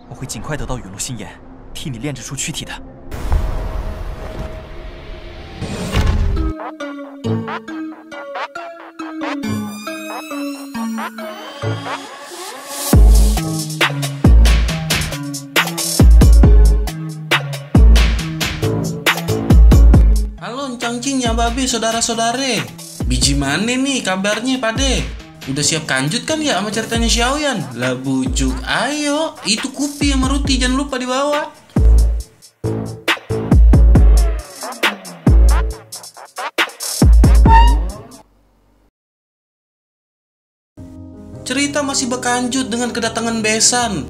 我会尽快得到陨落心炎，替你炼制出躯体的。 Halo Cangcing ya babe, saudara-saudare. Biji mana nih kabarnya pade? Udah siap kanjut kan ya sama ceritanya Xiaoyan? Lah bujuk, ayo. Itu kupi sama roti jangan lupa dibawa. Cerita masih berlanjut dengan kedatangan Besan.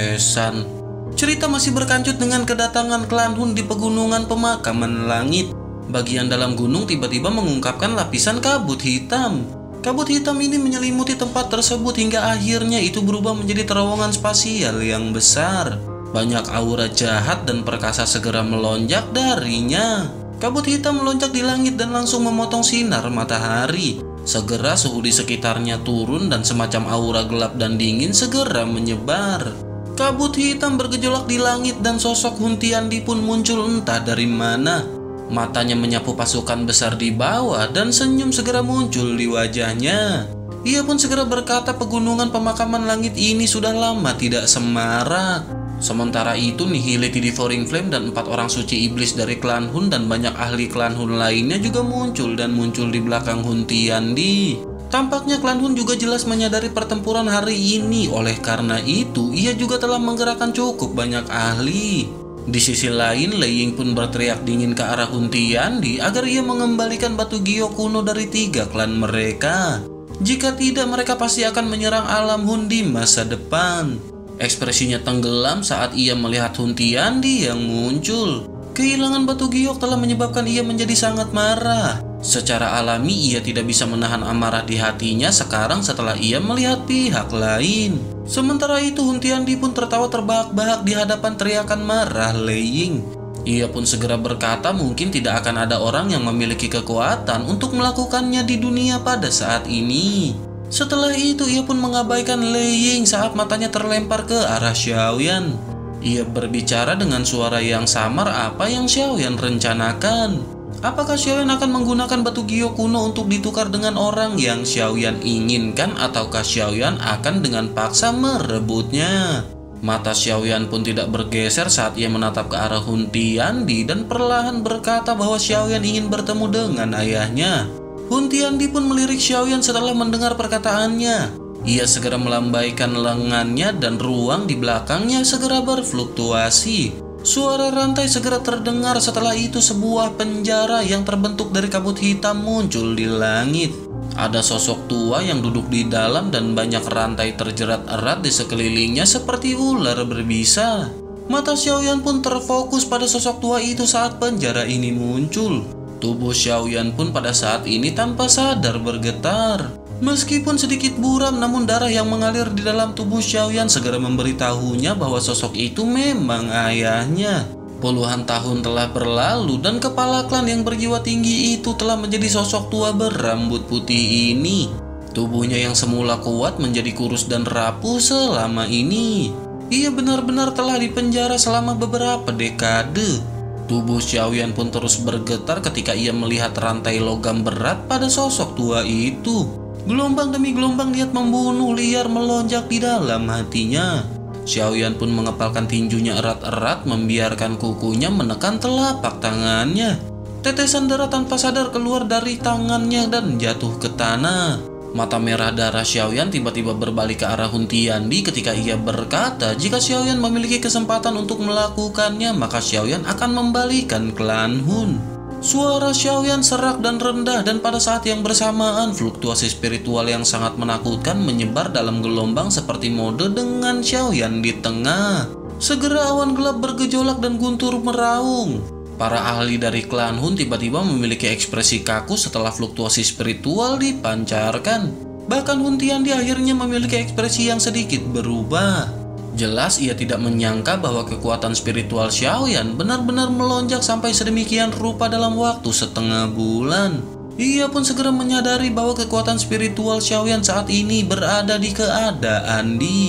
Cerita masih berlanjut dengan kedatangan klan Hun di pegunungan pemakaman langit. Bagian dalam gunung tiba-tiba mengungkapkan lapisan kabut hitam. Kabut hitam ini menyelimuti tempat tersebut hingga akhirnya itu berubah menjadi terowongan spasial yang besar. Banyak aura jahat dan perkasa segera melonjak darinya. Kabut hitam melonjak di langit dan langsung memotong sinar matahari. Segera suhu di sekitarnya turun dan semacam aura gelap dan dingin segera menyebar. Kabut hitam bergejolak di langit dan sosok Hun Tiandi pun muncul entah dari mana. Matanya menyapu pasukan besar di bawah dan senyum segera muncul di wajahnya. Ia pun segera berkata pegunungan pemakaman langit ini sudah lama tidak semarak. Sementara itu Nihility Devouring Flame dan 4 orang suci iblis dari klan Hun dan banyak ahli klan Hun lainnya juga muncul di belakang Hun Tiandi. Tampaknya klan Hun juga jelas menyadari pertempuran hari ini. Oleh karena itu ia juga telah menggerakkan cukup banyak ahli. Di sisi lain, Lei Ying pun berteriak dingin ke arah Hun Tiandi agar ia mengembalikan batu Gio kuno dari 3 klan mereka. Jika tidak, mereka pasti akan menyerang alam Hun di masa depan. Ekspresinya tenggelam saat ia melihat Hun Tiandi yang muncul. Kehilangan batu giok telah menyebabkan ia menjadi sangat marah. Secara alami ia tidak bisa menahan amarah di hatinya sekarang setelah ia melihat pihak lain. Sementara itu Hun Tiandi pun tertawa terbahak-bahak di hadapan teriakan marah Lei Ying. Ia pun segera berkata mungkin tidak akan ada orang yang memiliki kekuatan untuk melakukannya di dunia pada saat ini. Setelah itu ia pun mengabaikan Lei Ying saat matanya terlempar ke arah Xiaoyan. Ia berbicara dengan suara yang samar apa yang Xiaoyan rencanakan. Apakah Xiaoyan akan menggunakan batu Gio kuno untuk ditukar dengan orang yang Xiaoyan inginkan ataukah Xiaoyan akan dengan paksa merebutnya? Mata Xiaoyan pun tidak bergeser saat ia menatap ke arah Hun Tiandi dan perlahan berkata bahwa Xiaoyan ingin bertemu dengan ayahnya. Hun Tiandi pun melirik Xiaoyan setelah mendengar perkataannya. Ia segera melambaikan lengannya dan ruang di belakangnya segera berfluktuasi. Suara rantai segera terdengar setelah itu sebuah penjara yang terbentuk dari kabut hitam muncul di langit. Ada sosok tua yang duduk di dalam dan banyak rantai terjerat erat di sekelilingnya seperti ular berbisa. Mata Xiaoyan pun terfokus pada sosok tua itu saat penjara ini muncul. Tubuh Xiaoyan pun pada saat ini tanpa sadar bergetar. Meskipun sedikit buram namun darah yang mengalir di dalam tubuh Xiaoyan segera memberitahunya bahwa sosok itu memang ayahnya. Puluhan tahun telah berlalu dan kepala klan yang berjiwa tinggi itu telah menjadi sosok tua berambut putih ini. Tubuhnya yang semula kuat menjadi kurus dan rapuh selama ini. Ia benar-benar telah dipenjara selama beberapa dekade. Tubuh Xiaoyan pun terus bergetar ketika ia melihat rantai logam berat pada sosok tua itu. Gelombang demi gelombang niat membunuh liar melonjak di dalam hatinya. Xiaoyan pun mengepalkan tinjunya erat-erat membiarkan kukunya menekan telapak tangannya. Tetesan darah tanpa sadar keluar dari tangannya dan jatuh ke tanah. Mata merah darah Xiaoyan tiba-tiba berbalik ke arah Hun Tiandi ketika ia berkata jika Xiaoyan memiliki kesempatan untuk melakukannya maka Xiaoyan akan membalikan klan Hun. Suara Xiaoyan serak dan rendah dan pada saat yang bersamaan fluktuasi spiritual yang sangat menakutkan menyebar dalam gelombang seperti mode dengan Xiaoyan di tengah. Segera awan gelap bergejolak dan guntur meraung. Para ahli dari klan Hun tiba-tiba memiliki ekspresi kaku setelah fluktuasi spiritual dipancarkan. Bahkan Hun Tiandi akhirnya memiliki ekspresi yang sedikit berubah. Jelas ia tidak menyangka bahwa kekuatan spiritual Xiaoyan benar-benar melonjak sampai sedemikian rupa dalam waktu setengah bulan. Ia pun segera menyadari bahwa kekuatan spiritual Xiaoyan saat ini berada di keadaan di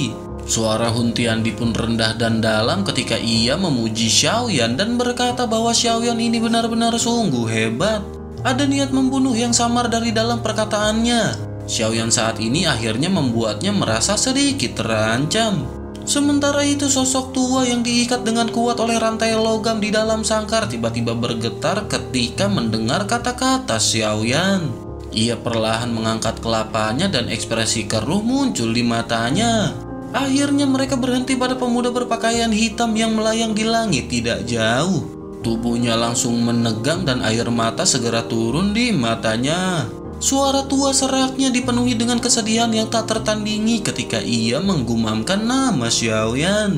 Suara Hun Tiandi pun rendah dan dalam ketika ia memuji Xiaoyan dan berkata bahwa Xiaoyan ini benar-benar sungguh hebat. Ada niat membunuh yang samar dari dalam perkataannya. Xiaoyan saat ini akhirnya membuatnya merasa sedikit terancam. Sementara itu sosok tua yang diikat dengan kuat oleh rantai logam di dalam sangkar tiba-tiba bergetar ketika mendengar kata-kata Xiaoyan. Ia perlahan mengangkat kelapanya dan ekspresi keruh muncul di matanya. Akhirnya mereka berhenti pada pemuda berpakaian hitam yang melayang di langit tidak jauh. Tubuhnya langsung menegang dan air mata segera turun di matanya. Suara tua seraknya dipenuhi dengan kesedihan yang tak tertandingi ketika ia menggumamkan nama Xiaoyan.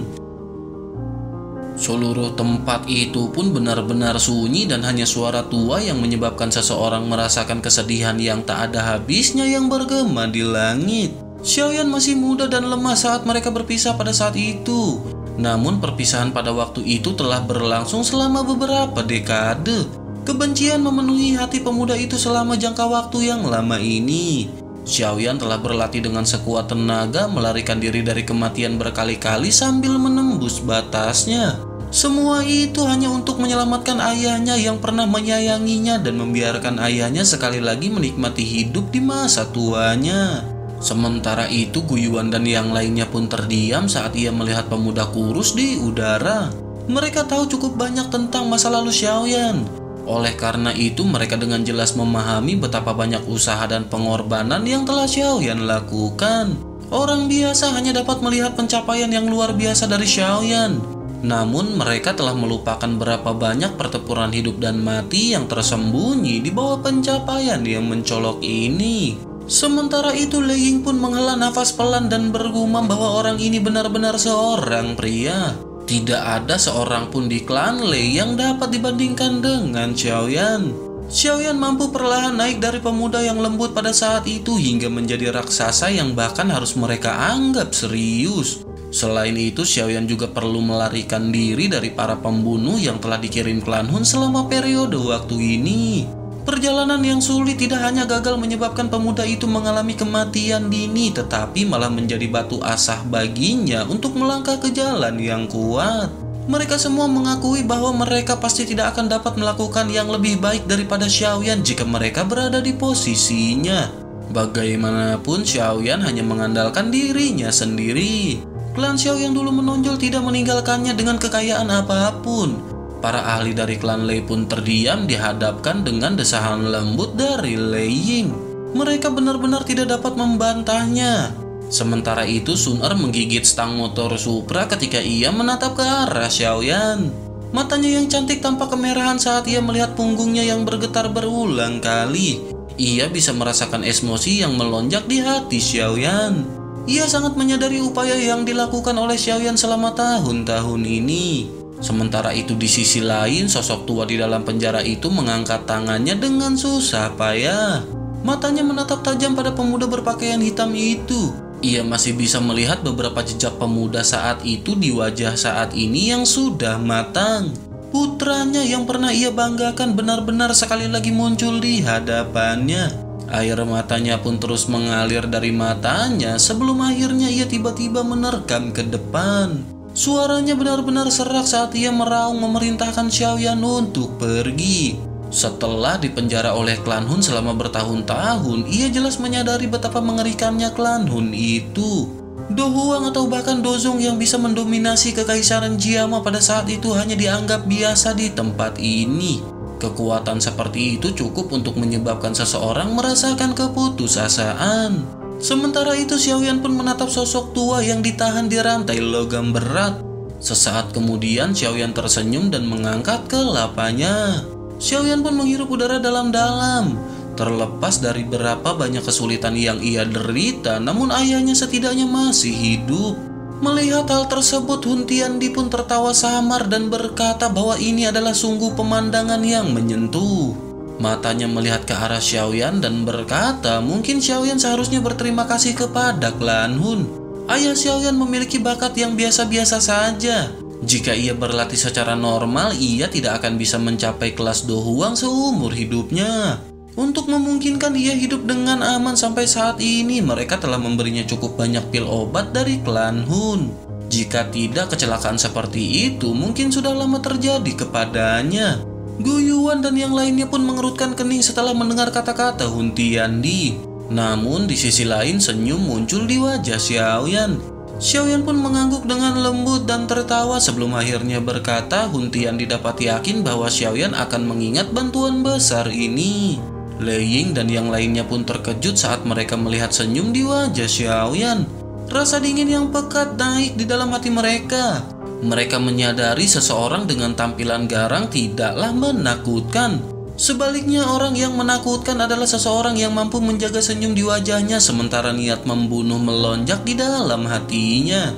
Seluruh tempat itu pun benar-benar sunyi dan hanya suara tua yang menyebabkan seseorang merasakan kesedihan yang tak ada habisnya yang bergema di langit. Xiaoyan masih muda dan lemah saat mereka berpisah pada saat itu. Namun perpisahan pada waktu itu telah berlangsung selama beberapa dekade. Kebencian memenuhi hati pemuda itu selama jangka waktu yang lama ini. Xiaoyan telah berlatih dengan sekuat tenaga melarikan diri dari kematian berkali-kali sambil menembus batasnya. Semua itu hanya untuk menyelamatkan ayahnya yang pernah menyayanginya dan membiarkan ayahnya sekali lagi menikmati hidup di masa tuanya. Sementara itu Guiyuan dan yang lainnya pun terdiam saat ia melihat pemuda kurus di udara. Mereka tahu cukup banyak tentang masa lalu Xiaoyan. Oleh karena itu mereka dengan jelas memahami betapa banyak usaha dan pengorbanan yang telah Xiaoyan lakukan. Orang biasa hanya dapat melihat pencapaian yang luar biasa dari Xiaoyan. Namun mereka telah melupakan berapa banyak pertempuran hidup dan mati yang tersembunyi di bawah pencapaian yang mencolok ini. Sementara itu Lei Ying pun menghela nafas pelan dan bergumam bahwa orang ini benar-benar seorang pria. Tidak ada seorang pun di klan Lei yang dapat dibandingkan dengan Xiaoyan. Xiaoyan mampu perlahan naik dari pemuda yang lembut pada saat itu hingga menjadi raksasa yang bahkan harus mereka anggap serius. Selain itu, Xiaoyan juga perlu melarikan diri dari para pembunuh yang telah dikirim klan Hun selama periode waktu ini. Perjalanan yang sulit tidak hanya gagal menyebabkan pemuda itu mengalami kematian dini, tetapi malah menjadi batu asah baginya untuk melangkah ke jalan yang kuat. Mereka semua mengakui bahwa mereka pasti tidak akan dapat melakukan yang lebih baik daripada Xiaoyan jika mereka berada di posisinya. Bagaimanapun Xiaoyan hanya mengandalkan dirinya sendiri. Klan Xiao yang dulu menonjol tidak meninggalkannya dengan kekayaan apapun. Para ahli dari klan Lei pun terdiam dihadapkan dengan desahan lembut dari Lei Ying. Mereka benar-benar tidak dapat membantahnya. Sementara itu Sun Er menggigit stang motor Supra ketika ia menatap ke arah Xiaoyan. Matanya yang cantik tampak kemerahan saat ia melihat punggungnya yang bergetar berulang kali. Ia bisa merasakan emosi yang melonjak di hati Xiaoyan. Ia sangat menyadari upaya yang dilakukan oleh Xiaoyan selama tahun-tahun ini. Sementara itu di sisi lain sosok tua di dalam penjara itu mengangkat tangannya dengan susah payah. Matanya menatap tajam pada pemuda berpakaian hitam itu. Ia masih bisa melihat beberapa jejak pemuda saat itu di wajah saat ini yang sudah matang. Putranya yang pernah ia banggakan benar-benar sekali lagi muncul di hadapannya. Air matanya pun terus mengalir dari matanya sebelum akhirnya ia tiba-tiba menerkam ke depan. Suaranya benar-benar serak saat ia meraung memerintahkan Xiaoyan untuk pergi. Setelah dipenjara oleh klan Hun selama bertahun-tahun, ia jelas menyadari betapa mengerikannya klan Hun itu. Do Huang atau bahkan Do Zong yang bisa mendominasi kekaisaran Jiama pada saat itu hanya dianggap biasa di tempat ini. Kekuatan seperti itu cukup untuk menyebabkan seseorang merasakan keputusasaan. Sementara itu Xiaoyan pun menatap sosok tua yang ditahan di rantai logam berat. Sesaat kemudian Xiaoyan tersenyum dan mengangkat kelapanya. Xiaoyan pun menghirup udara dalam-dalam. Terlepas dari berapa banyak kesulitan yang ia derita, namun ayahnya setidaknya masih hidup. Melihat hal tersebut, Hun Tiandi pun tertawa samar dan berkata bahwa ini adalah sungguh pemandangan yang menyentuh. Matanya melihat ke arah Xiaoyan dan berkata, mungkin Xiaoyan seharusnya berterima kasih kepada klan Hun. Ayah Xiaoyan memiliki bakat yang biasa-biasa saja. Jika ia berlatih secara normal, ia tidak akan bisa mencapai kelas Do Huang seumur hidupnya. Untuk memungkinkan ia hidup dengan aman sampai saat ini, mereka telah memberinya cukup banyak pil obat dari klan Hun. Jika tidak, kecelakaan seperti itu mungkin sudah lama terjadi kepadanya. Gu Yuan dan yang lainnya pun mengerutkan kening setelah mendengar kata-kata Hun Tiandi. Namun di sisi lain senyum muncul di wajah Xiaoyan. Xiaoyan pun mengangguk dengan lembut dan tertawa sebelum akhirnya berkata Hun Tiandi dapat yakin bahwa Xiaoyan akan mengingat bantuan besar ini. Lei Ying dan yang lainnya pun terkejut saat mereka melihat senyum di wajah Xiaoyan. Rasa dingin yang pekat naik di dalam hati mereka. Mereka menyadari seseorang dengan tampilan garang tidaklah menakutkan. Sebaliknya, orang yang menakutkan adalah seseorang yang mampu menjaga senyum di wajahnya sementara niat membunuh melonjak di dalam hatinya.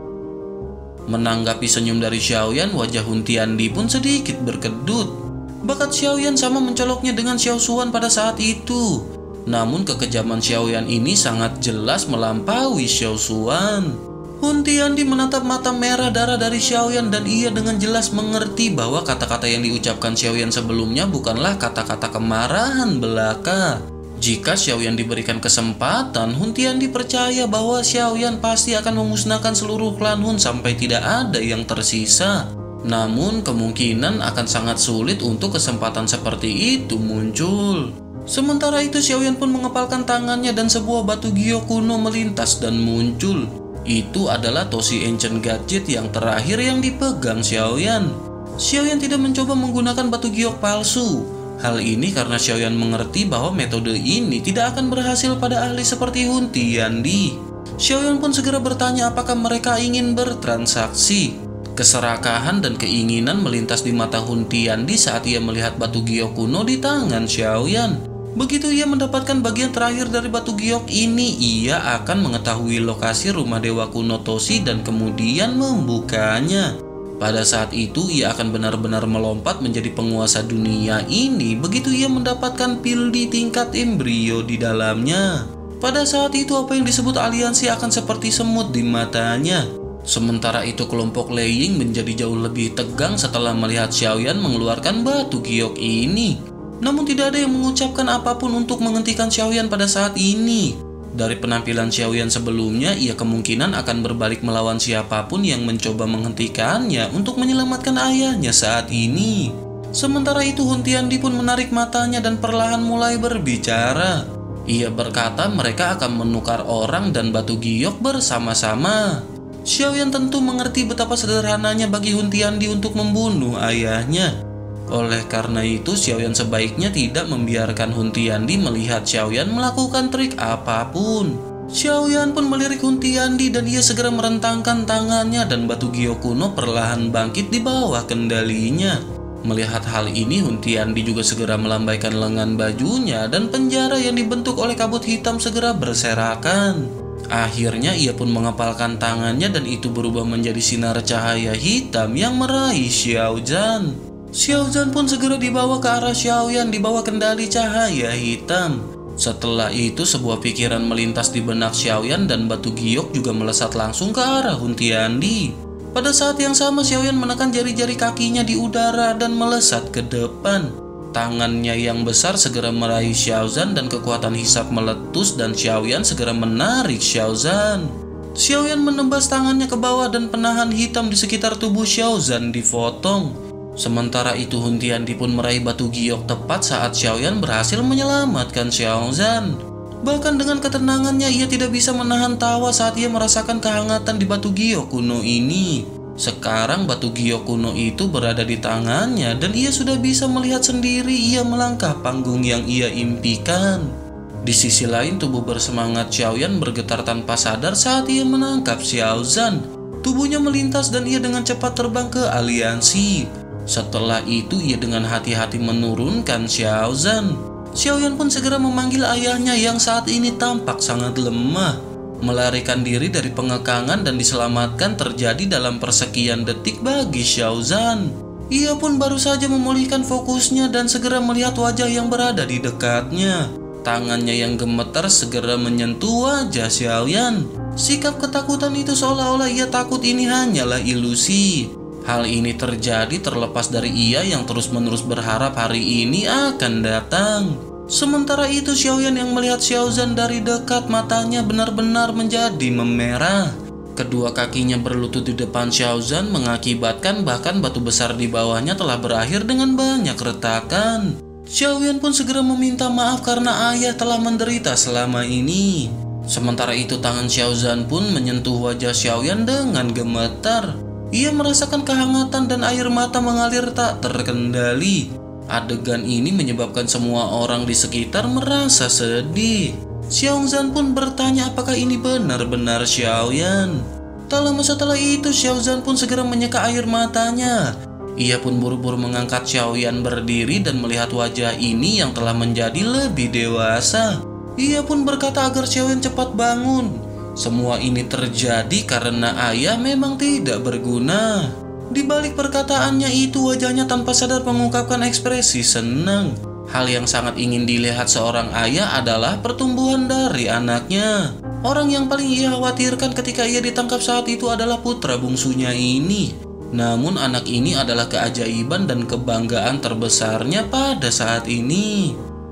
Menanggapi senyum dari Xiaoyan, wajah Hun Tiandi pun sedikit berkedut. Bakat Xiaoyan sama mencoloknya dengan Xiao Xuan pada saat itu. Namun kekejaman Xiaoyan ini sangat jelas melampaui Xiao Xuan. Hun Tiandi menatap mata merah darah dari Xiaoyan dan ia dengan jelas mengerti bahwa kata-kata yang diucapkan Xiaoyan sebelumnya bukanlah kata-kata kemarahan belaka. Jika Xiaoyan diberikan kesempatan, Hun Tiandi percaya bahwa Xiaoyan pasti akan memusnahkan seluruh klan Hun sampai tidak ada yang tersisa. Namun kemungkinan akan sangat sulit untuk kesempatan seperti itu muncul. Sementara itu Xiaoyan pun mengepalkan tangannya dan sebuah batu giok kuno melintas dan muncul. Itu adalah Toshi Ancient Gadget yang terakhir yang dipegang Xiaoyan. Xiaoyan tidak mencoba menggunakan batu giok palsu. Hal ini karena Xiaoyan mengerti bahwa metode ini tidak akan berhasil pada ahli seperti Hun Tiandi. Xiaoyan pun segera bertanya apakah mereka ingin bertransaksi. Keserakahan dan keinginan melintas di mata Hun Tiandi saat ia melihat batu giok kuno di tangan Xiaoyan. Begitu ia mendapatkan bagian terakhir dari batu giok ini, ia akan mengetahui lokasi rumah dewa kuno Toshi dan kemudian membukanya. Pada saat itu ia akan benar-benar melompat menjadi penguasa dunia ini begitu ia mendapatkan pil di tingkat embrio di dalamnya. Pada saat itu apa yang disebut aliansi akan seperti semut di matanya. Sementara itu kelompok Lei Ying menjadi jauh lebih tegang setelah melihat Xiaoyan mengeluarkan batu giok ini. Namun tidak ada yang mengucapkan apapun untuk menghentikan Xiaoyan pada saat ini. Dari penampilan Xiaoyan sebelumnya, ia kemungkinan akan berbalik melawan siapapun yang mencoba menghentikannya untuk menyelamatkan ayahnya saat ini. Sementara itu Hun Tiandi pun menarik matanya dan perlahan mulai berbicara. Ia berkata mereka akan menukar orang dan batu giok bersama-sama. Xiaoyan tentu mengerti betapa sederhananya bagi Hun Tiandi untuk membunuh ayahnya. Oleh karena itu, Xiaoyan sebaiknya tidak membiarkan Hun Tiandi melihat Xiaoyan melakukan trik apapun. Xiaoyan pun melirik Hun Tiandi dan ia segera merentangkan tangannya dan batu giok kuno perlahan bangkit di bawah kendalinya. Melihat hal ini, Hun Tiandi juga segera melambaikan lengan bajunya dan penjara yang dibentuk oleh kabut hitam segera berserakan. Akhirnya ia pun mengepalkan tangannya dan itu berubah menjadi sinar cahaya hitam yang meraih Xiaozan. Xiaozan pun segera dibawa ke arah Xiaoyan di bawah kendali cahaya hitam. Setelah itu sebuah pikiran melintas di benak Xiaoyan dan batu giok juga melesat langsung ke arah Hun Tiandi. Pada saat yang sama Xiaoyan menekan jari-jari kakinya di udara dan melesat ke depan. Tangannya yang besar segera meraih Xiaozan dan kekuatan hisap meletus dan Xiaoyan segera menarik Xiaozan. Xiaoyan menembas tangannya ke bawah dan penahan hitam di sekitar tubuh Xiaozan dipotong. Sementara itu Hun Tiandi pun meraih batu giok tepat saat Xiaoyan berhasil menyelamatkan Xiaozan. Bahkan dengan ketenangannya ia tidak bisa menahan tawa saat ia merasakan kehangatan di batu giok kuno ini. Sekarang batu giok kuno itu berada di tangannya dan ia sudah bisa melihat sendiri ia melangkah panggung yang ia impikan. Di sisi lain tubuh bersemangat Xiaoyan bergetar tanpa sadar saat ia menangkap Xiaozan. Tubuhnya melintas dan ia dengan cepat terbang ke aliansi. Setelah itu ia dengan hati-hati menurunkan Xiaozan. Xiaoyan pun segera memanggil ayahnya yang saat ini tampak sangat lemah. Melarikan diri dari pengekangan dan diselamatkan terjadi dalam persekian detik bagi Xiaozan. Ia pun baru saja memulihkan fokusnya dan segera melihat wajah yang berada di dekatnya. Tangannya yang gemetar segera menyentuh wajah Xiaoyan. Sikap ketakutan itu seolah-olah ia takut ini hanyalah ilusi. Hal ini terjadi terlepas dari ia yang terus-menerus berharap hari ini akan datang. Sementara itu Xiaoyan yang melihat Xiaozan dari dekat, matanya benar-benar menjadi memerah. Kedua kakinya berlutut di depan Xiaozan mengakibatkan bahkan batu besar di bawahnya telah berakhir dengan banyak retakan. Xiaoyan pun segera meminta maaf karena ayah telah menderita selama ini. Sementara itu tangan Xiaozan pun menyentuh wajah Xiaoyan dengan gemetar. Ia merasakan kehangatan dan air mata mengalir tak terkendali. Adegan ini menyebabkan semua orang di sekitar merasa sedih. Xiaozan pun bertanya apakah ini benar-benar Xiaoyan. Tak lama setelah itu Xiaozan pun segera menyeka air matanya. Ia pun buru-buru mengangkat Xiaoyan berdiri dan melihat wajah ini yang telah menjadi lebih dewasa. Ia pun berkata agar Xiaoyan cepat bangun. Semua ini terjadi karena ayah memang tidak berguna. Di balik perkataannya itu, wajahnya tanpa sadar mengungkapkan ekspresi senang. Hal yang sangat ingin dilihat seorang ayah adalah pertumbuhan dari anaknya. Orang yang paling ia khawatirkan ketika ia ditangkap saat itu adalah putra bungsunya ini. Namun anak ini adalah keajaiban dan kebanggaan terbesarnya pada saat ini.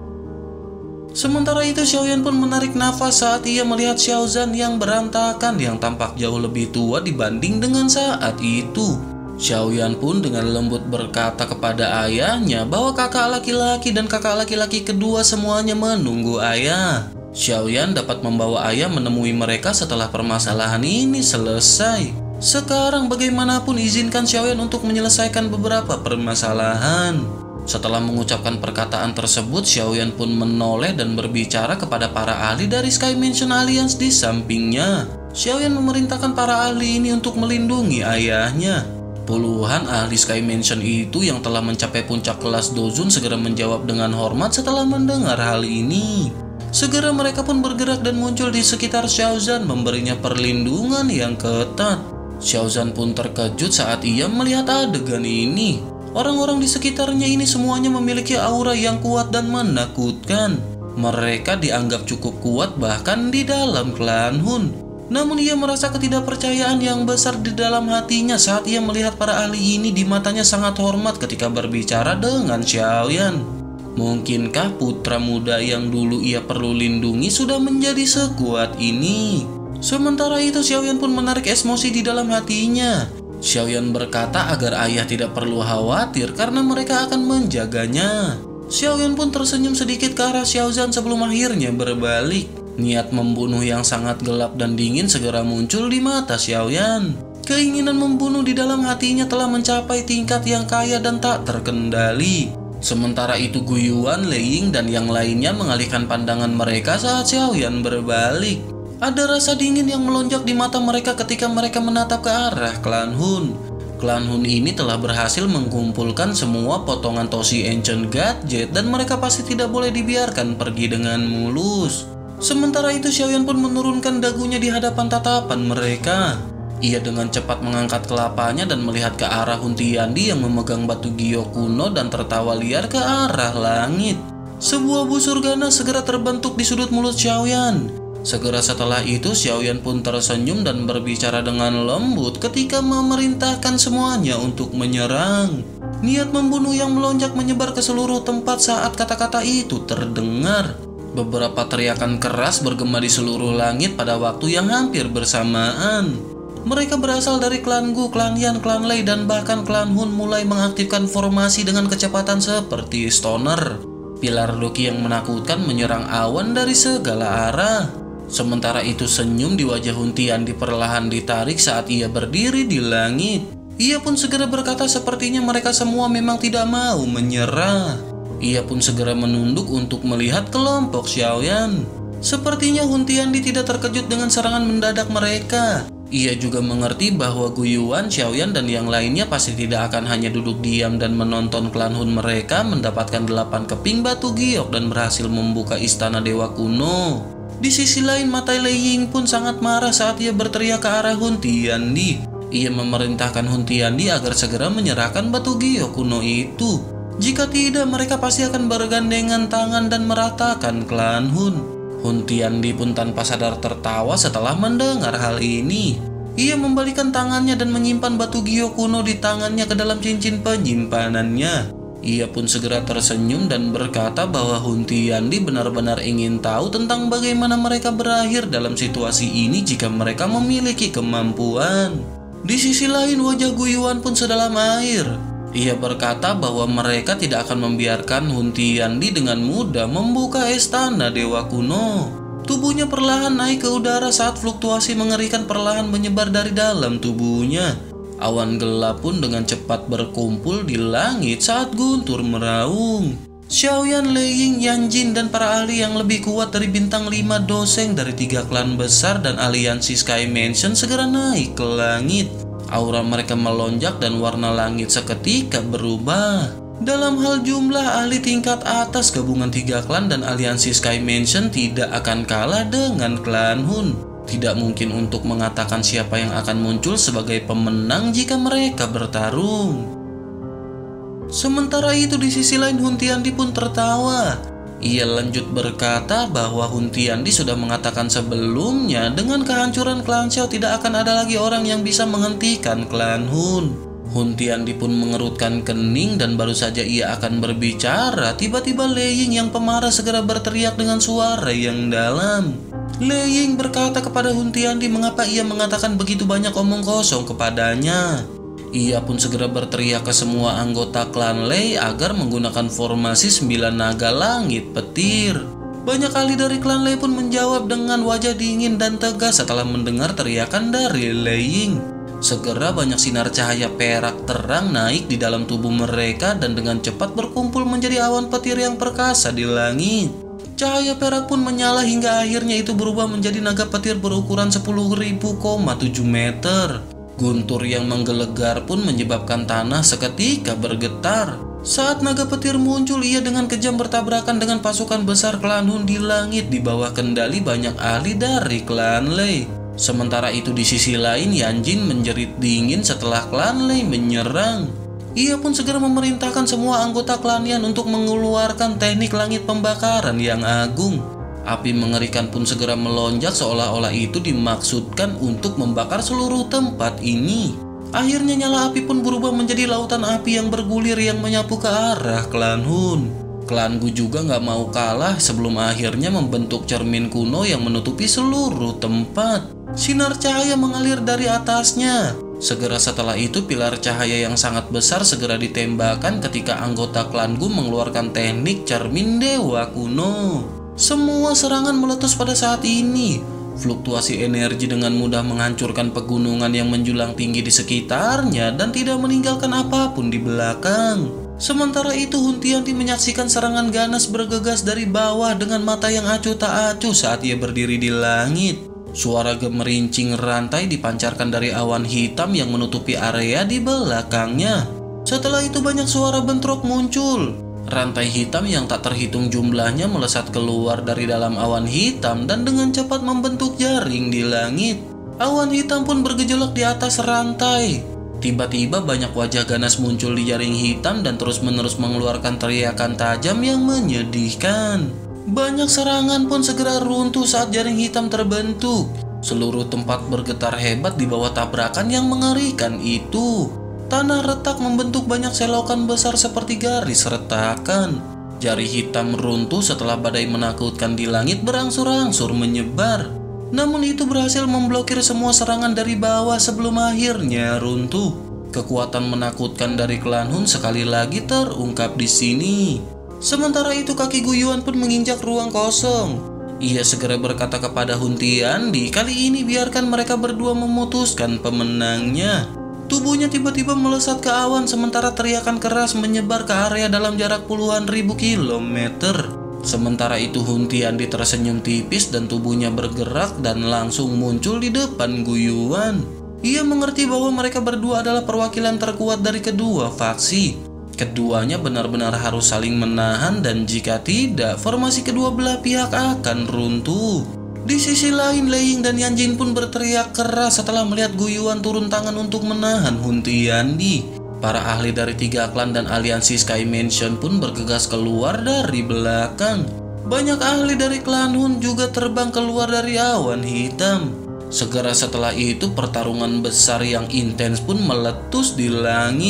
Sementara itu Xiaoyan pun menarik nafas saat ia melihat Xiaozan yang berantakan, yang tampak jauh lebih tua dibanding dengan saat itu. Xiaoyan pun dengan lembut berkata kepada ayahnya bahwa kakak laki-laki dan kakak laki-laki kedua semuanya menunggu ayah. Xiaoyan dapat membawa ayah menemui mereka setelah permasalahan ini selesai. Sekarang bagaimanapun izinkan Xiaoyan untuk menyelesaikan beberapa permasalahan. Setelah mengucapkan perkataan tersebut, Xiaoyan pun menoleh dan berbicara kepada para ahli dari Sky Mansion Alliance di sampingnya. Xiaoyan memerintahkan para ahli ini untuk melindungi ayahnya. Puluhan ahli Sky Mansion itu yang telah mencapai puncak kelas Dozun segera menjawab dengan hormat setelah mendengar hal ini. Segera mereka pun bergerak dan muncul di sekitar Xiaozan memberinya perlindungan yang ketat. Xiaozan pun terkejut saat ia melihat adegan ini. Orang-orang di sekitarnya ini semuanya memiliki aura yang kuat dan menakutkan. Mereka dianggap cukup kuat bahkan di dalam klan Hun. Namun ia merasa ketidakpercayaan yang besar di dalam hatinya saat ia melihat para ahli ini. Di matanya sangat hormat ketika berbicara dengan Xiaoyan. Mungkinkah putra muda yang dulu ia perlu lindungi sudah menjadi sekuat ini? Sementara itu Xiaoyan pun menarik emosi di dalam hatinya. Xiaoyan berkata agar ayah tidak perlu khawatir karena mereka akan menjaganya. Xiaoyan pun tersenyum sedikit ke arah Xiaozan sebelum akhirnya berbalik. Niat membunuh yang sangat gelap dan dingin segera muncul di mata Xiaoyan. Keinginan membunuh di dalam hatinya telah mencapai tingkat yang kaya dan tak terkendali. Sementara itu Gu Yuan, Lei Ying, dan yang lainnya mengalihkan pandangan mereka saat Xiaoyan berbalik. Ada rasa dingin yang melonjak di mata mereka ketika mereka menatap ke arah klan Hun. Klan Hun ini telah berhasil mengumpulkan semua potongan Toshi Ancient Gadget dan mereka pasti tidak boleh dibiarkan pergi dengan mulus. Sementara itu Xiaoyan pun menurunkan dagunya di hadapan tatapan mereka. Ia dengan cepat mengangkat kelapanya dan melihat ke arah Hun Tiandi yang memegang batu gio kuno dan tertawa liar ke arah langit. Sebuah busur ganas segera terbentuk di sudut mulut Xiaoyan. Segera setelah itu Xiaoyan pun tersenyum dan berbicara dengan lembut ketika memerintahkan semuanya untuk menyerang. Niat membunuh yang melonjak menyebar ke seluruh tempat saat kata-kata itu terdengar. Beberapa teriakan keras bergema di seluruh langit pada waktu yang hampir bersamaan. Mereka berasal dari klan Gu, klan Yan, klan Lei, dan bahkan klan Hun mulai mengaktifkan formasi dengan kecepatan seperti stoner. Pilar Loki yang menakutkan menyerang awan dari segala arah. Sementara itu senyum di wajah Hun Tiandi perlahan ditarik saat ia berdiri di langit. Ia pun segera berkata sepertinya mereka semua memang tidak mau menyerah. Ia pun segera menunduk untuk melihat kelompok Xiaoyan. Sepertinya Hun Tiandi tidak terkejut dengan serangan mendadak mereka. Ia juga mengerti bahwa Gu Yuan, Xiaoyan, dan yang lainnya pasti tidak akan hanya duduk diam dan menonton klan Hun mereka mendapatkan 8 keping batu giok dan berhasil membuka istana dewa kuno. Di sisi lain mata Lei Ying pun sangat marah saat ia berteriak ke arah Hun Tiandi. Ia memerintahkan Hun Tiandi agar segera menyerahkan batu giok kuno itu. Jika tidak, mereka pasti akan bergandengan tangan dan meratakan klan Hun. Hun Tiandi pun tanpa sadar tertawa setelah mendengar hal ini. Ia membalikan tangannya dan menyimpan batu gio kuno di tangannya ke dalam cincin penyimpanannya. Ia pun segera tersenyum dan berkata bahwa Hun Tiandi benar-benar ingin tahu tentang bagaimana mereka berakhir dalam situasi ini jika mereka memiliki kemampuan. Di sisi lain, wajah Gu Yuan pun sedalam air. Ia berkata bahwa mereka tidak akan membiarkan Hun Tiandi dengan mudah membuka istana dewa kuno. Tubuhnya perlahan naik ke udara saat fluktuasi mengerikan perlahan menyebar dari dalam tubuhnya. Awan gelap pun dengan cepat berkumpul di langit saat guntur meraung. Xiaoyan, Lei Ying, Yan Jin, dan para ahli yang lebih kuat dari bintang 5 doseng dari 3 klan besar dan aliansi Sky Mansion segera naik ke langit. Aura mereka melonjak dan warna langit seketika berubah. Dalam hal jumlah, ahli tingkat atas gabungan 3 klan dan aliansi Sky Mansion tidak akan kalah dengan klan Hun. Tidak mungkin untuk mengatakan siapa yang akan muncul sebagai pemenang jika mereka bertarung. Sementara itu di sisi lain, Hun Tiandi pun tertawa. Ia lanjut berkata bahwa Hun Tiandi sudah mengatakan sebelumnya dengan kehancuran klan Xiao tidak akan ada lagi orang yang bisa menghentikan klan Hun. Hun Tiandi pun mengerutkan kening dan baru saja ia akan berbicara, tiba-tiba Lei Ying yang pemarah segera berteriak dengan suara yang dalam. Lei Ying berkata kepada Hun Tiandi mengapa ia mengatakan begitu banyak omong kosong kepadanya. Ia pun segera berteriak ke semua anggota klan Lei agar menggunakan formasi 9 naga langit petir. Banyak ahli dari klan Lei pun menjawab dengan wajah dingin dan tegas setelah mendengar teriakan dari Lei Ying. Segera banyak sinar cahaya perak terang naik di dalam tubuh mereka dan dengan cepat berkumpul menjadi awan petir yang perkasa di langit. Cahaya perak pun menyala hingga akhirnya itu berubah menjadi naga petir berukuran 10.000,7 meter. Guntur yang menggelegar pun menyebabkan tanah seketika bergetar. Saat naga petir muncul, ia dengan kejam bertabrakan dengan pasukan besar klan Hun di langit di bawah kendali banyak ahli dari klan Lei. Sementara itu di sisi lain, Yan Jin menjerit dingin setelah klan Lei menyerang. Ia pun segera memerintahkan semua anggota klannya untuk mengeluarkan teknik langit pembakaran yang agung. Api mengerikan pun segera melonjak seolah-olah itu dimaksudkan untuk membakar seluruh tempat ini. Akhirnya nyala api pun berubah menjadi lautan api yang bergulir yang menyapu ke arah klan Hun. Klan Gu juga nggak mau kalah sebelum akhirnya membentuk cermin kuno yang menutupi seluruh tempat. Sinar cahaya mengalir dari atasnya. Segera setelah itu pilar cahaya yang sangat besar segera ditembakkan ketika anggota klan Gu mengeluarkan teknik cermin dewa kuno. Semua serangan meletus pada saat ini. Fluktuasi energi dengan mudah menghancurkan pegunungan yang menjulang tinggi di sekitarnya dan tidak meninggalkan apapun di belakang. Sementara itu Hun Tiandi menyaksikan serangan ganas bergegas dari bawah dengan mata yang acuh tak acuh saat ia berdiri di langit. Suara gemerincing rantai dipancarkan dari awan hitam yang menutupi area di belakangnya. Setelah itu banyak suara bentrok muncul. Rantai hitam yang tak terhitung jumlahnya melesat keluar dari dalam awan hitam dan dengan cepat membentuk jaring di langit. Awan hitam pun bergejolak di atas rantai. Tiba-tiba banyak wajah ganas muncul di jaring hitam dan terus-menerus mengeluarkan teriakan tajam yang menyedihkan. Banyak serangan pun segera runtuh saat jaring hitam terbentuk. Seluruh tempat bergetar hebat di bawah tabrakan yang mengerikan itu. Tanah retak membentuk banyak selokan besar seperti garis retakan. Jari hitam runtuh setelah badai menakutkan di langit berangsur-angsur menyebar. Namun itu berhasil memblokir semua serangan dari bawah sebelum akhirnya runtuh. Kekuatan menakutkan dari klan Hun sekali lagi terungkap di sini. Sementara itu kaki Gu Yuan pun menginjak ruang kosong. Ia segera berkata kepada Hun Tiandi, kali ini biarkan mereka berdua memutuskan pemenangnya. Tubuhnya tiba-tiba melesat ke awan sementara teriakan keras menyebar ke area dalam jarak puluhan ribu kilometer. Sementara itu Hun Tiandi tersenyum tipis dan tubuhnya bergerak dan langsung muncul di depan Gu Yuan. Ia mengerti bahwa mereka berdua adalah perwakilan terkuat dari kedua faksi. Keduanya benar-benar harus saling menahan dan jika tidak, formasi kedua belah pihak akan runtuh. Di sisi lain, Lei Ying dan Yan Jin pun berteriak keras setelah melihat Gu Yuan turun tangan untuk menahan Hun Tiandi. Para ahli dari 3 klan dan aliansi Sky Mansion pun bergegas keluar dari belakang. Banyak ahli dari klan Hun juga terbang keluar dari awan hitam. Segera setelah itu pertarungan besar yang intens pun meletus di langit.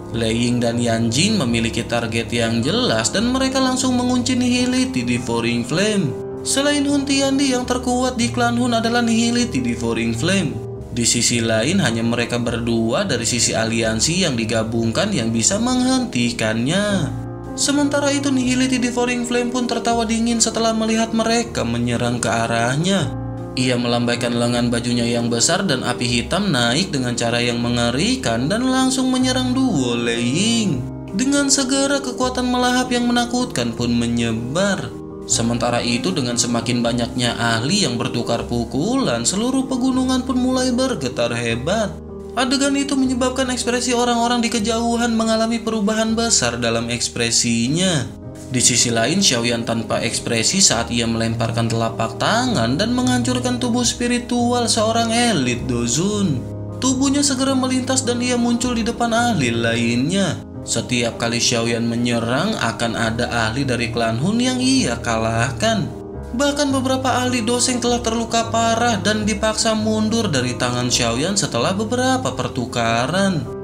Lei Ying dan Yan Jin memiliki target yang jelas dan mereka langsung mengunci Nihility Devouring Flame. Selain Hun Tiandi, yang terkuat di klan Hun adalah Nihility Devouring Flame. Di sisi lain hanya mereka berdua dari sisi aliansi yang digabungkan yang bisa menghentikannya. Sementara itu Nihility Devouring Flame pun tertawa dingin setelah melihat mereka menyerang ke arahnya. Ia melambaikan lengan bajunya yang besar dan api hitam naik dengan cara yang mengerikan dan langsung menyerang duo Lei Ying. Dengan segera kekuatan melahap yang menakutkan pun menyebar. Sementara itu dengan semakin banyaknya ahli yang bertukar pukulan, seluruh pegunungan pun mulai bergetar hebat. Adegan itu menyebabkan ekspresi orang-orang di kejauhan mengalami perubahan besar dalam ekspresinya. Di sisi lain, Xiaoyan tanpa ekspresi saat ia melemparkan telapak tangan dan menghancurkan tubuh spiritual seorang elit Dozun. Tubuhnya segera melintas dan ia muncul di depan ahli lainnya. Setiap kali Xiaoyan menyerang, akan ada ahli dari klan Hun yang ia kalahkan. Bahkan beberapa ahli Doseng telah terluka parah dan dipaksa mundur dari tangan Xiaoyan setelah beberapa pertukaran.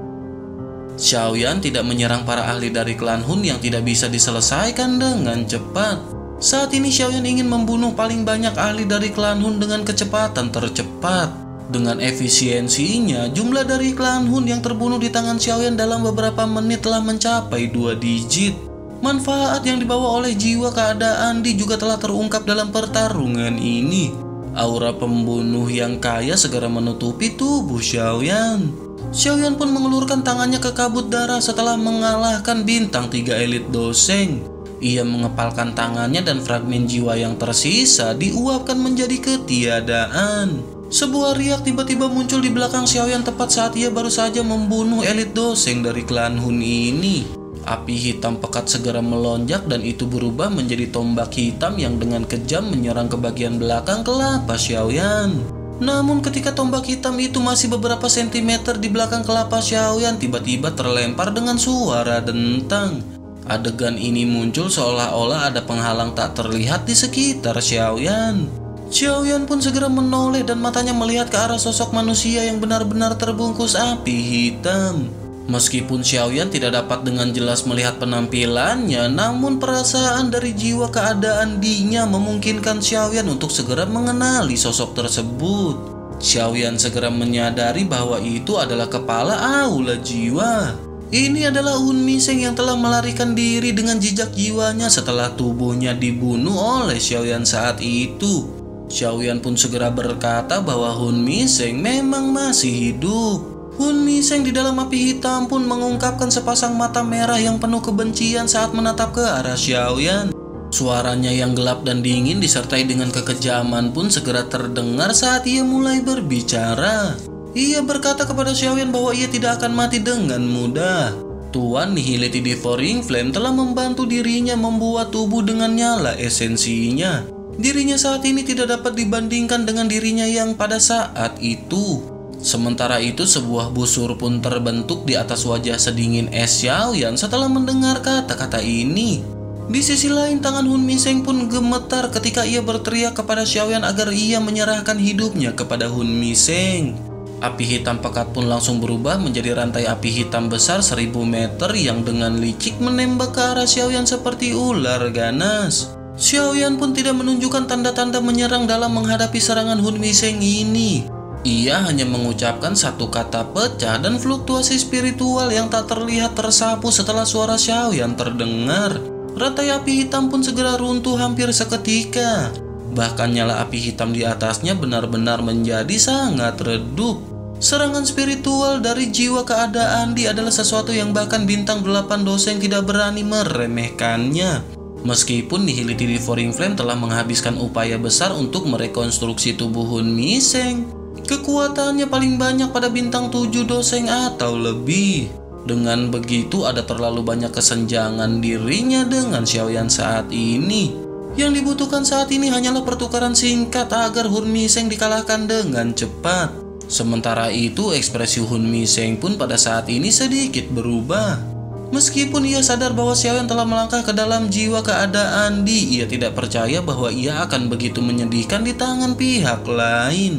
Xiaoyan tidak menyerang para ahli dari klan Hun yang tidak bisa diselesaikan dengan cepat. Saat ini Xiaoyan ingin membunuh paling banyak ahli dari klan Hun dengan kecepatan tercepat. Dengan efisiensinya, jumlah dari klan Hun yang terbunuh di tangan Xiaoyan dalam beberapa menit telah mencapai 2 digit. Manfaat yang dibawa oleh jiwa keadaan Di juga telah terungkap dalam pertarungan ini. Aura pembunuh yang kaya segera menutupi tubuh Xiaoyan. Xiaoyan pun mengelurkan tangannya ke kabut darah setelah mengalahkan bintang 3 elit Doseng. Ia mengepalkan tangannya dan fragmen jiwa yang tersisa diuapkan menjadi ketiadaan. Sebuah riak tiba-tiba muncul di belakang Xiaoyan tepat saat ia baru saja membunuh elit Doseng dari klan Hun ini. Api hitam pekat segera melonjak dan itu berubah menjadi tombak hitam yang dengan kejam menyerang ke bagian belakang kelapa Xiaoyan. Namun ketika tombak hitam itu masih beberapa sentimeter di belakang kelapa Xiaoyan, tiba-tiba terlempar dengan suara dentang. Adegan ini muncul seolah-olah ada penghalang tak terlihat di sekitar Xiaoyan. Xiaoyan pun segera menoleh dan matanya melihat ke arah sosok manusia yang benar-benar terbungkus api hitam. Meskipun Xiaoyan tidak dapat dengan jelas melihat penampilannya, namun perasaan dari jiwa keadaan Di-nya memungkinkan Xiaoyan untuk segera mengenali sosok tersebut. Xiaoyan segera menyadari bahwa itu adalah kepala aula jiwa. Ini adalah Hun Miseng yang telah melarikan diri dengan jejak jiwanya setelah tubuhnya dibunuh oleh Xiaoyan saat itu. Xiaoyan pun segera berkata bahwa Hun Miseng memang masih hidup. Hun Miseng di dalam api hitam pun mengungkapkan sepasang mata merah yang penuh kebencian saat menatap ke arah Xiaoyan. Suaranya yang gelap dan dingin disertai dengan kekejaman pun segera terdengar saat ia mulai berbicara. Ia berkata kepada Xiaoyan bahwa ia tidak akan mati dengan mudah. Tuan Nihility Devouring Flame telah membantu dirinya membuat tubuh dengan nyala esensinya. Dirinya saat ini tidak dapat dibandingkan dengan dirinya yang pada saat itu. Sementara itu sebuah busur pun terbentuk di atas wajah sedingin es Xiaoyan setelah mendengar kata-kata ini. Di sisi lain tangan Hun Miseng pun gemetar ketika ia berteriak kepada Xiaoyan agar ia menyerahkan hidupnya kepada Hun Miseng. Api hitam pekat pun langsung berubah menjadi rantai api hitam besar 1000 meter yang dengan licik menembak ke arah Xiaoyan seperti ular ganas. Xiaoyan pun tidak menunjukkan tanda-tanda menyerang dalam menghadapi serangan Hun Miseng ini. Ia hanya mengucapkan satu kata pecah dan fluktuasi spiritual yang tak terlihat tersapu setelah suara Xiaoyan terdengar. Rantai api hitam pun segera runtuh hampir seketika. Bahkan nyala api hitam di atasnya benar-benar menjadi sangat redup. Serangan spiritual dari jiwa keadaan Di adalah sesuatu yang bahkan bintang 8 Doseng tidak berani meremehkannya. Meskipun Nihility Devouring Flame telah menghabiskan upaya besar untuk merekonstruksi tubuh Hun Miseng, kekuatannya paling banyak pada bintang 7 Doseng atau lebih. Dengan begitu ada terlalu banyak kesenjangan dirinya dengan Xiaoyan saat ini. Yang dibutuhkan saat ini hanyalah pertukaran singkat agar Hun Miseng dikalahkan dengan cepat. Sementara itu ekspresi Hun Miseng pun pada saat ini sedikit berubah. Meskipun ia sadar bahwa Xiaoyan telah melangkah ke dalam jiwa keadaan Di, ia tidak percaya bahwa ia akan begitu menyedihkan di tangan pihak lain.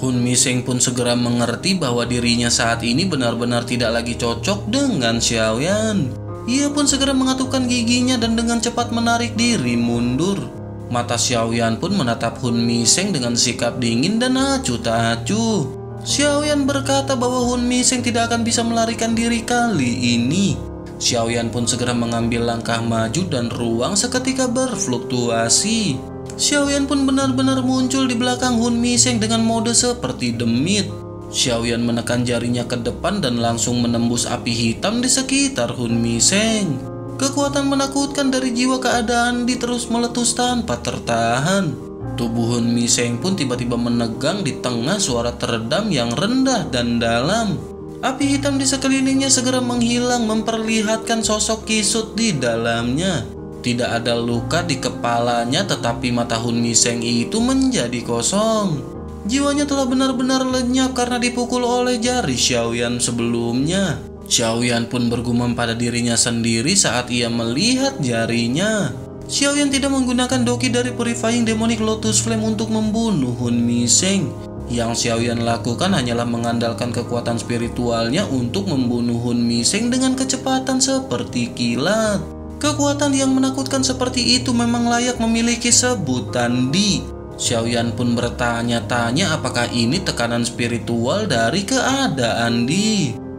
Hun Miseng pun segera mengerti bahwa dirinya saat ini benar-benar tidak lagi cocok dengan Xiaoyan. Ia pun segera mengatupkan giginya dan dengan cepat menarik diri mundur. Mata Xiaoyan pun menatap Hun Miseng dengan sikap dingin dan acuh tak acuh. Xiaoyan berkata bahwa Hun Miseng tidak akan bisa melarikan diri kali ini. Xiaoyan pun segera mengambil langkah maju dan ruang seketika berfluktuasi. Xiaoyan pun benar-benar muncul di belakang Hun Miseng dengan mode seperti demit. Xiaoyan menekan jarinya ke depan dan langsung menembus api hitam di sekitar Hun Miseng. Kekuatan menakutkan dari jiwa keadaan terus meletus tanpa tertahan. Tubuh Hun Miseng pun tiba-tiba menegang di tengah suara teredam yang rendah dan dalam. Api hitam di sekelilingnya segera menghilang memperlihatkan sosok Kisut di dalamnya. Tidak ada luka di kepalanya tetapi mata Hun Miseng itu menjadi kosong. Jiwanya telah benar-benar lenyap karena dipukul oleh jari Xiaoyan sebelumnya. Xiaoyan pun bergumam pada dirinya sendiri saat ia melihat jarinya. Xiaoyan tidak menggunakan doki dari Purifying Demonic Lotus Flame untuk membunuh Hun Miseng. Yang Xiaoyan lakukan hanyalah mengandalkan kekuatan spiritualnya untuk membunuh Hun Miseng dengan kecepatan seperti kilat. Kekuatan yang menakutkan seperti itu memang layak memiliki sebutan Di. Xiaoyan pun bertanya-tanya apakah ini tekanan spiritual dari keadaan Di.